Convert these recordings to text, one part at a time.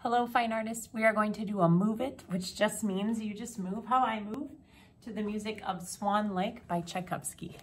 Hello, fine artists. We are going to do a Move It, which just means you just move how I move to the music of Swan Lake by Tchaikovsky.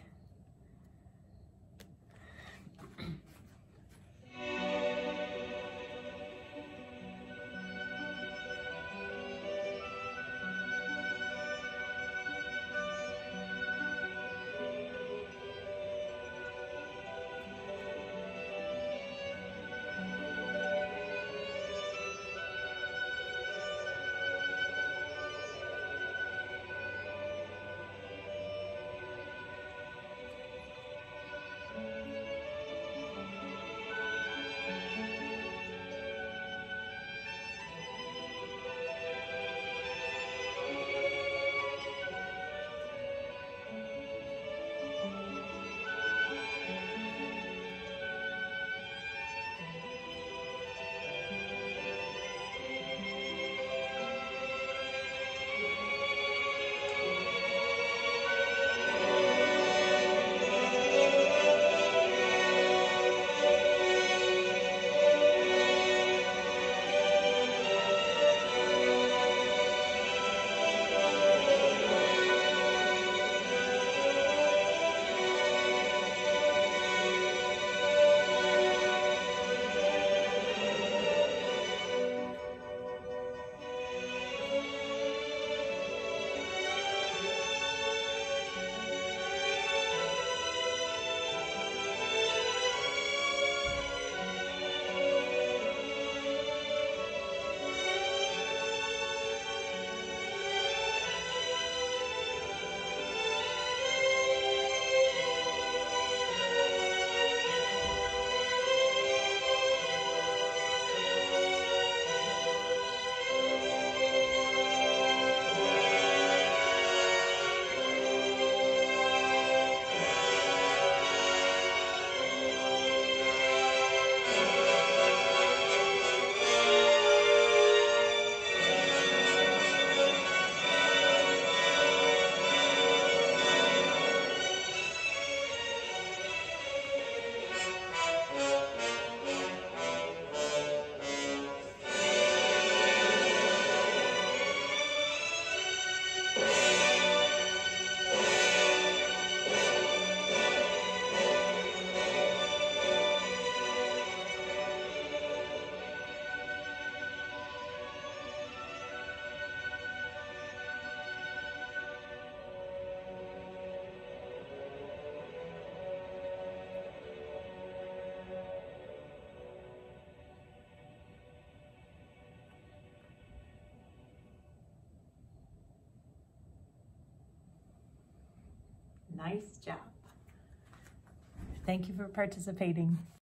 Nice job. Thank you for participating.